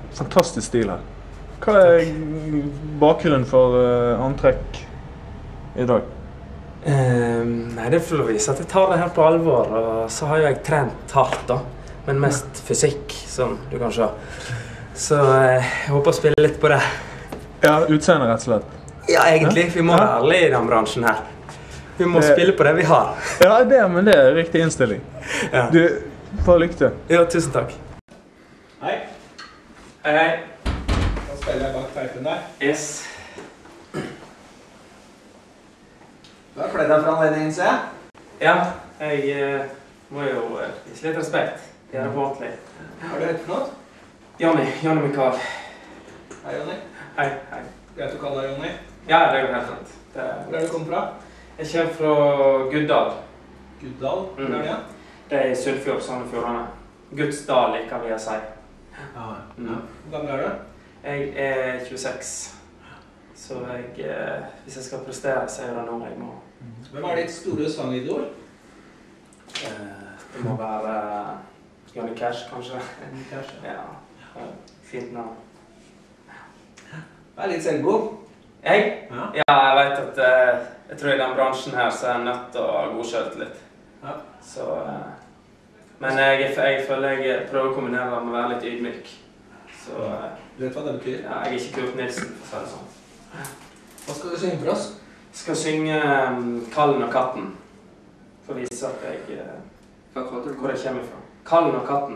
fantastisk stil her. Hva bakgrunnen for antrekk I dag? Nei, det får vise at jeg tar det her på alvor, og så har jeg trent hardt da, men mest fysikk, som du kan se. Så jeg håper å spille litt på det. Ja, utseende rett og slett. Ja, egentlig. Vi må være ærlige I den bransjen her. Vi må spille på det vi har. Ja, men det riktig innstilling. Ja. Du, bare lykke til. Ja, tusen takk. Hei. Hei, hei. Da spiller jeg bak teipen der. Yes. Du har kledd deg for anledningen, ser jeg. Ja, jeg må jo vise litt respekt. Gjøre det på ordentlig. Har du hett noe? Jonny Mikael. Hei, Jonny. Hei, hei. Greit å kalle deg Jonny. Ja, det går helt fint. Hvor du kommet fra? Jeg kommer fra Guddal. Guddal? Hvor det? Det I Sunnfjord, Sandefjordene. Gudsdal, liker vi å si. Ja. Hvor gammel du? Jeg 26. Så hvis jeg skal prestere, så det noe jeg må. Hvem ditt store sangidol? Det må være Johnny Cash, kanskje. Johnny Cash, ja. Fint navn. Litt selvgod. Jeg? Ja, jeg vet at jeg tror I den bransjen her så jeg nødt til å ha godkjørt litt. Ja. Så, men jeg føler jeg prøver å kombinere det med å være litt ydmyk. Så, du vet hva det betyr? Ja, jeg ikke Kurt Nilsen, for å si det sånn. Hva skal du synge for oss? Jeg skal synge Kallen og katten. For å vise at hvor jeg kommer fra. Kallen og katten.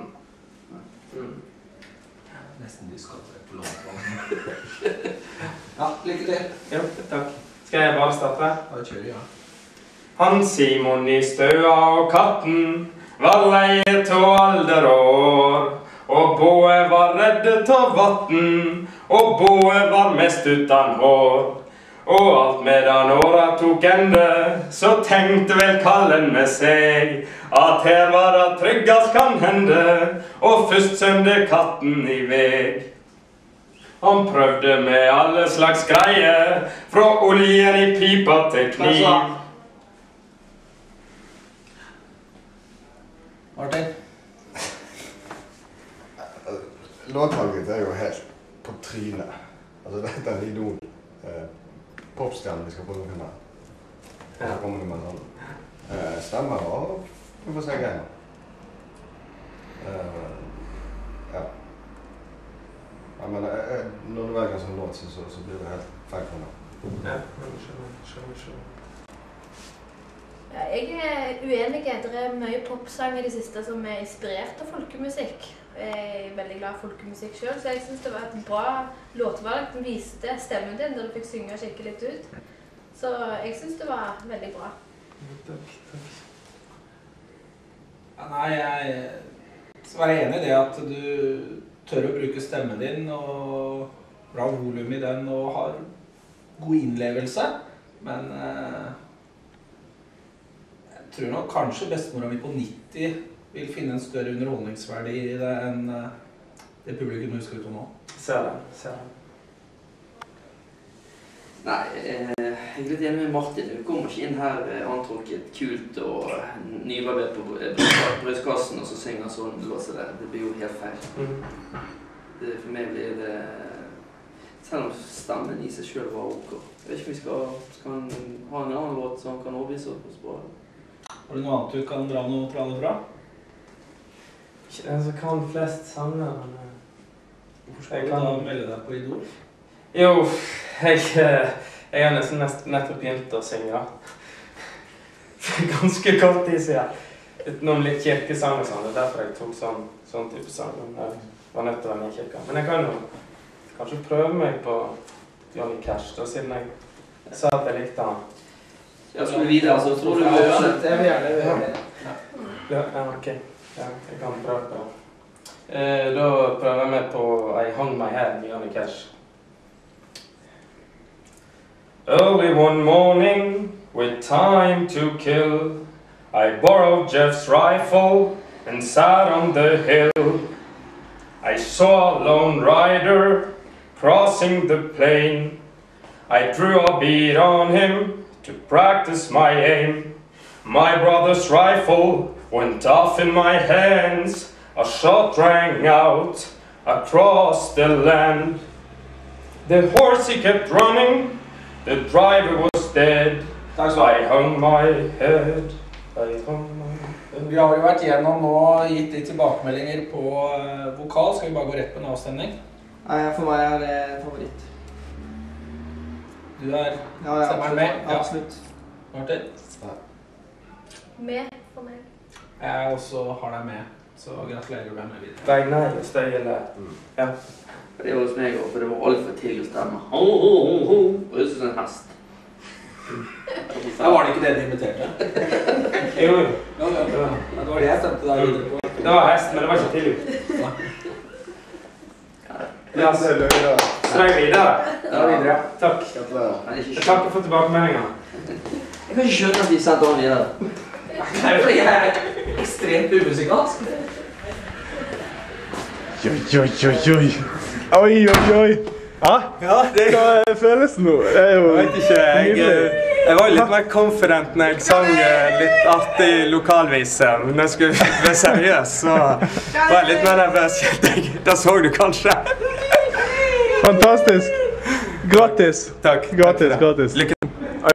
Nesten du skal på lånt. Ja, lykke til. Ja, takk. Skal jeg bare starte? Ja, det kjører, ja. Han Simon I støa og katten var leie til alder år. Og Båe var redde til vatten, og Båe var mest uten hår. Og alt medan åra tok ende, så tenkte vel Kallen med seg at her var det tryggast kan hende, og først sømde katten I veg. Han prøvde med alle slags greier, fra oljen I pipa til kniv. Martin? Låtvalget jo helt på trynet. Altså, dette en idol. Popstjerne vi skal få noe med. Så kommer det med sånn stemmer og vi får se greier. Ja. Ja, men når du velger en sånn låt, så blir det helt feil for meg. Ja, skjønner. Ja, jeg uenig. Det mye popsang I det siste som inspirert av folkemusikk. Jeg veldig glad I folkemusikk selv, så jeg synes det var et bra låtvalg. Den viste stemmen din, da du fikk synge skikkelig ut. Så jeg synes det var veldig bra. Takk. Ja, nei, jeg skal være enig I det at du tør å bruke stemmen din, og bra volum I den, og har god innlevelse. Men jeg tror nok kanskje bestemora mi på 90 vil finne en større underholdningsverdi I det enn det publikum husker ut om nå. Ser det. Nei, jeg litt enig med Martin. Du kommer ikke inn her antrukket kult og nybarbert på brødskassen og så synger sånn låt som det. Det blir jo helt feil. For meg blir det... Selv om stemmen I seg selv var ok. Jeg vet ikke om vi skal ha en annen låt som kan overbevise oss på. Har du noe annet du kan dra noe planer fra? Ikke den som kan flest sanger, men... Hvorfor skal du da melde deg på Idol? Jo, jeg har nesten nettopp begynt å synge. Ganske kort tid siden. Utenom litt kirkesang og sånn. Det derfor jeg tok sånn type sang. Jeg var nødt til å være med I kirka. Men jeg kan jo kanskje prøve meg på Johnny Cash, da, siden jeg sa at jeg likte han. Ja, skal vi videre, så tror du gjøre det? Jeg vil gjerne høre det. Ja, ok. Ja, jeg kan prøve på det. Da prøver jeg meg på I Hung My Head med Johnny Cash. Early one morning, with time to kill, I borrowed Jeff's rifle and sat on the hill. I saw a lone rider crossing the plain. I drew a bead on him to practice my aim. My brother's rifle went off in my hands. A shot rang out across the land. The horse he kept running, the driver was dead. I hung my head, I hung my head. Vi har jo vært gjennom og gitt litt tilbakemeldinger på vokal. Skal vi bare gå rett på en avstemning? Nei, for meg er det favoritt. Du er stemmeren med? Ja, absolutt. Martin? Med for meg. Jeg også har deg med, så gratulerer du med videre. Vei nei, støy eller... Ja. Det var hos meg også, for det var alt for tidlig å stemme. Og det er en hest. Ja, var det ikke det du inviterte? Jo. Ja, det var det jeg stemte deg videre på. Det var hest, men det var ikke tidlig. Ja, så strøy videre. Ja, videre. Takk. Gratulerer. Jeg takker for tilbakemeldingen. Jeg kan ikke skjønne at de sendte han videre. Nei, fordi jeg er ekstremt umusikalsk. Oi. Ja, det hva føles nå? Det er jo... Jeg vet ikke, jeg var litt mer confident når jeg sang litt artig lokalvise. Men når jeg skulle være seriøs, så var jeg litt mer nervøs. Da så du kanskje. Fantastisk. Gratis. Takk. Gratis. Lykke